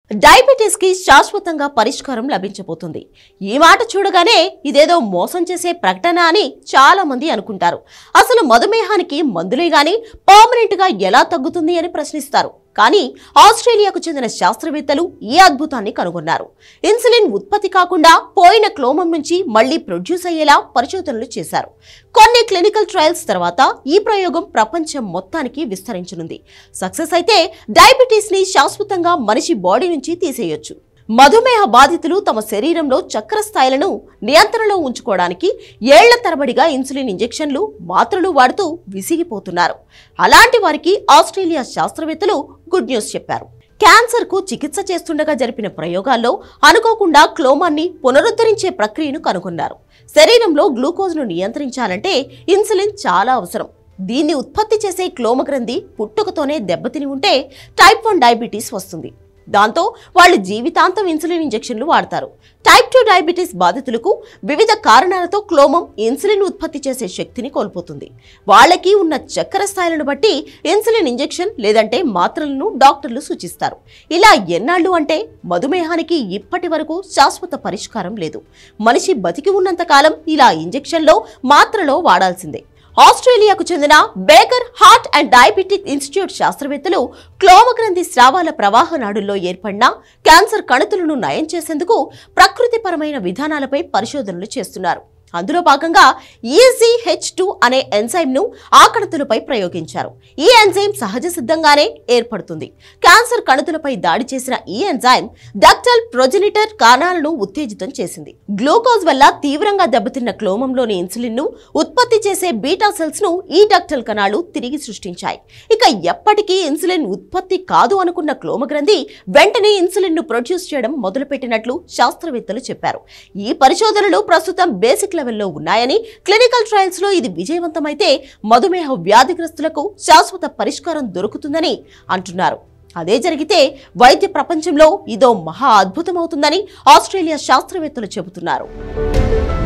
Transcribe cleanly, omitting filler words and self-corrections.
Diabetes కి శాశ్వతంగా పరిష్కారం లభించబోతుంది. ఈ మాట చూడగానే ఇదేదో మోసం చేసే ప్రకటన అని చాలా మంది అనుకుంటారు. అసలు మధుమేహానికి మందులే గాని పర్మనెంట్ గా ఎలా తగ్గుతుంది అని ప్రశ్నిస్తారు. కానీ ఆస్ట్రేలియాకు చెందిన శాస్త్రవేత్తలు ఈ అద్భుతాన్ని కనుగొన్నారు. ఇన్సులిన్ ఉత్పత్తి కాకుండా పోయిన క్లోమం నుంచి మళ్లీ ప్రొడ్యూస్ అయ్యేలా పరిశోధనలు చేశారు. కొన్ని క్లినికల్ ట్రయల్స్ తర్వాత ఈ ప్రయోగం ప్రపంచం మొత్తానికి విస్తరించనుంది. సక్సెస్ అయితే డయాబెటిస్ ని శాశ్వతంగా మనిషి బాడీ నుంచి తీసేయొచ్చు. మధుమేహ బాధితులు తమ శరీరంలో చక్కెర స్థాయిలను నియంత్రణలో ఉంచుకోవడానికి ఏళ్ల తరబడిగా ఇన్సులిన్ ఇంజెక్షన్లు, మాత్రలు వాడుతూ విసిగిపోతున్నారు. అలాంటి వారికి ఆస్ట్రేలియా శాస్త్రవేత్తలు గుడ్ న్యూస్ చెప్పారు. క్యాన్సర్ కు చికిత్స చేస్తుండగా జరిపిన ప్రయోగాల్లో అనుకోకుండా క్లోమాన్ని పునరుద్ధరించే ప్రక్రియను కనుగొన్నారు. శరీరంలో గ్లూకోజ్ను నియంత్రించాలంటే ఇన్సులిన్ చాలా అవసరం. దీన్ని ఉత్పత్తి చేసే క్లోమ గ్రంథి పుట్టుకతోనే దెబ్బతిని ఉంటే టైప్ 1 డయాబెటీస్ వస్తుంది. దాంతో వాళ్ళు జీవితాంతం ఇన్సులిన్ ఇంజెక్షన్లు వాడతారు. టైప్ 2 డయాబెటీస్ బాధితులకు వివిధ కారణాలతో క్లోమం ఇన్సులిన్ ఉత్పత్తి చేసే శక్తిని కోల్పోతుంది. వాళ్ళకి ఉన్న చక్కెర స్థాయిలను బట్టి ఇన్సులిన్ ఇంజెక్షన్ లేదంటే మాత్రలను డాక్టర్లు సూచిస్తారు. ఇలా ఎన్నాళ్ళు అంటే మధుమేహానికి ఇప్పటి వరకు శాశ్వత పరిష్కారం లేదు. మనిషి బతికి ఉన్నంత కాలం ఇలా ఇంజెక్షన్లో, మాత్రలో వాడాల్సిందే. ఆస్ట్రేలియాకు చెందిన Baker Heart and Diabetic Institute శాస్త్రవేత్తలు క్లోమగ్రంథి స్రావాల ప్రవాహ నాడుల్లో ఏర్పడిన క్యాన్సర్ కణుతులను నయం చేసేందుకు ప్రకృతిపరమైన విధానాలపై పరిశోధనలు చేస్తున్నారు. అందులో భాగంగా EZH2 అనే ఎంజైమ్ ను ఆ కణుతులపై ప్రయోగించారు. ఈ ఎంజైమ్ సహజ సిద్ధంగానే ఏర్పడుతుంది. క్యాన్సర్ కణుతులపై దాడి చేసిన ఈ ఎంజైమ్ డక్టల్ ప్రొజెనిటర్ కణాలను ఉత్తేజితం చేసింది. గ్లూకోజ్ వల్ల తీవ్రంగా దెబ్బతిన్న క్లోమంలోని ఇన్సులిన్ ను ఉత్పత్తి చేసే బీటా సెల్స్ ను ఈ డక్టల్ కణాలు తిరిగి సృష్టించాయి. ఇక ఎప్పటికీ ఇన్సులిన్ ఉత్పత్తి కాదు అనుకున్న క్లోమగ్రంథి వెంటనే ఇన్సులిన్ ను ప్రొడ్యూస్ చేయడం మొదలుపెట్టినట్లు శాస్త్రవేత్తలు చెప్పారు. ఈ పరిశోధనలు ప్రస్తుతం బేసిక్ లెవెల్లో ఉన్నాయని, క్లినికల్ ట్రయల్స్ లో ఇది విజయవంతమైతే మధుమేహ వ్యాధిగ్రస్తులకు శాశ్వత పరిష్కారం దొరుకుతుందని అంటున్నారు. అదే జరిగితే వైద్య ప్రపంచంలో ఇదో మహా అద్భుతమవుతుందని ఆస్ట్రేలియా శాస్త్రవేత్తలు చెబుతున్నారు.